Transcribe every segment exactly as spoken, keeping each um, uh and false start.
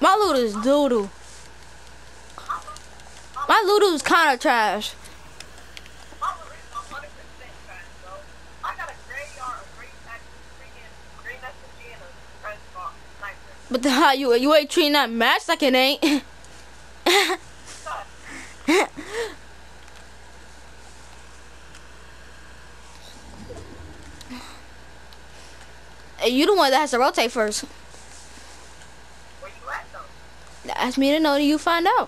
My loot is doo-doo. My loot is kind of trash. But the, how you you ain't treating that match like it ain't. Hey, you the one that has to rotate first. Where you at though? Ask me to know that you find out.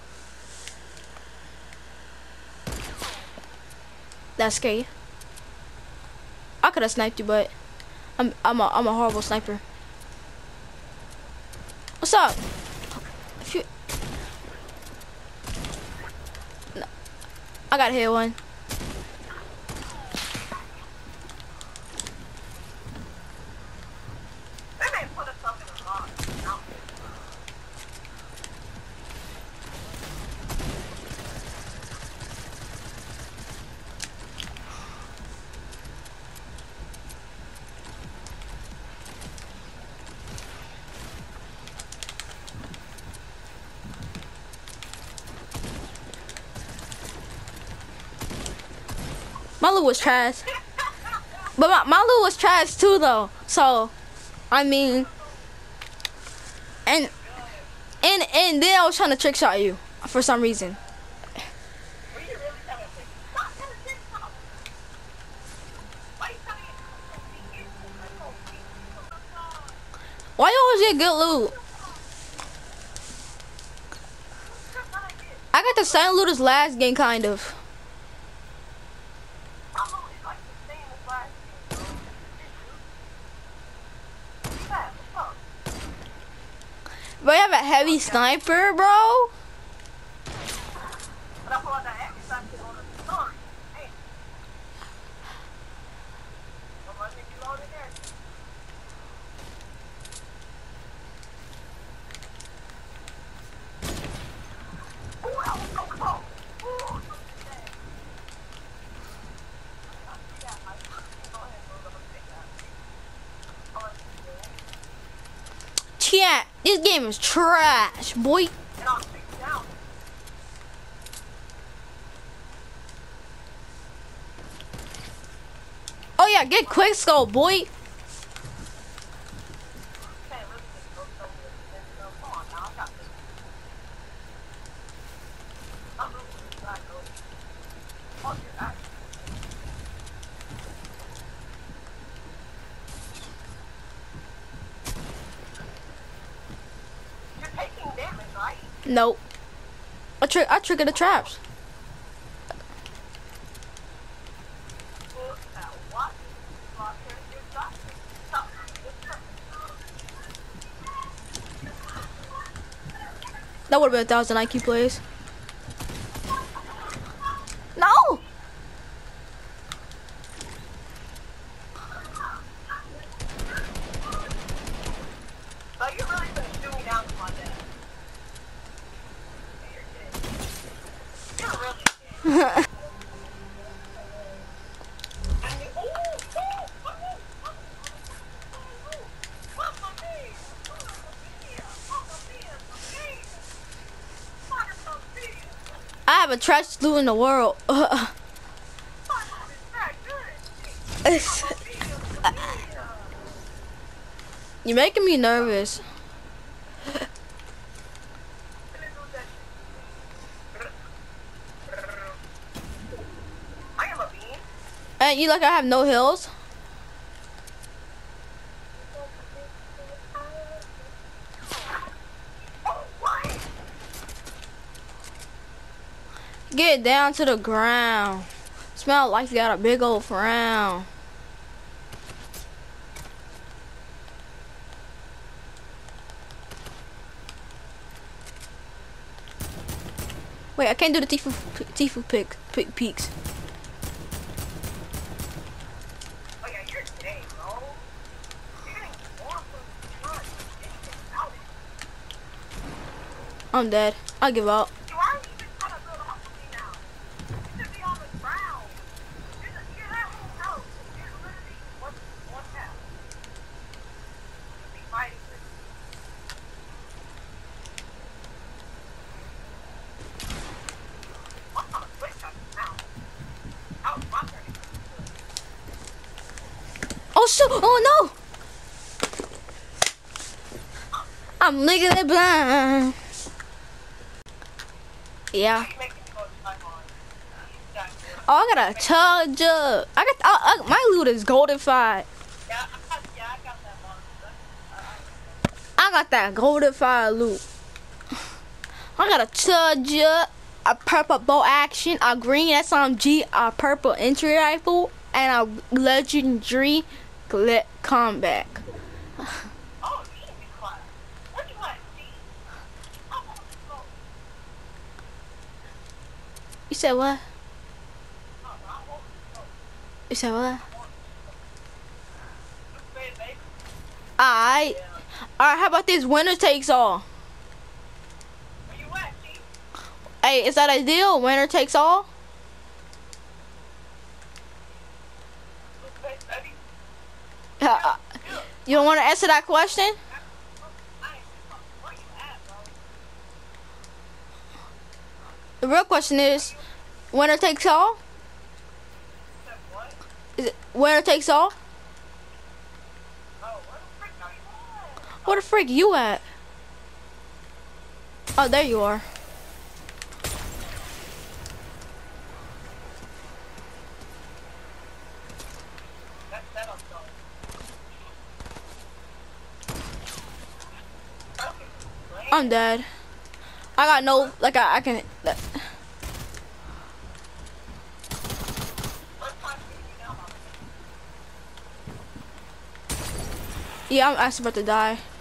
That's scary. I could have sniped you, but I'm I'm a I'm a horrible sniper. What's up? If you, no, I got hit one. They may put us up in a box. No. My loot was trash. But my, my loot was trash too though. So, I mean, and, and, and then I was trying to trick shot you for some reason. Were you really trying to think? Stop trying to think about it. Why you telling me? Why you always get good loot? I got the same loot as last game, kind of. Bro, you have a heavy sniper, bro? Yeah, this game is trash, boy. Oh yeah, get quick scope, boy. Nope. I trick. I trigger the traps. That would have been a thousand I Q plays. No. I have a trash loot in the world. You're making me nervous. And you like I have no hills? Get down to the ground. Smell like you got a big old frown. Wait, I can't do the Tifu Tifu pick, pick peaks. Oh yeah, you're dead, bro. You're getting more from front. I'm dead. I give up. You aren't even trying to build up with me now. You should be on the ground. You're, you're that whole house. You're literally one, one half. Be fighting for Oh shoot! Oh no! I'm legally blind. Yeah. You make me go to my mom. Yeah, Oh, I got a charger. I got I, I, my loot is goldified. yeah, I got, yeah, I got that one. I got that goldified loot. I got a charger, a purple bow action, a green S M G, a purple entry rifle, and a legendary glit combat. Oh, you should be quiet. Where'd you at, G? I want to go. You said what? No, no, I want to go. You said what? Look, baby, baby. Alright. Yeah. Alright, how about this? Winner takes all. Where you at, G? Hey, is that a deal? Winner takes all? Look, baby, baby. Uh, you don't want to answer that question? I ain't where you at, bro? The real question is, winner takes all? You said what? Is it winner takes all? Oh, where the frick are you at? Where the frick you at? Oh, there you are. That's that up, though. Okay, great. I'm dead. I got no, like I, I can. That, Let's talk to you now, Mama. yeah, I'm actually about to die.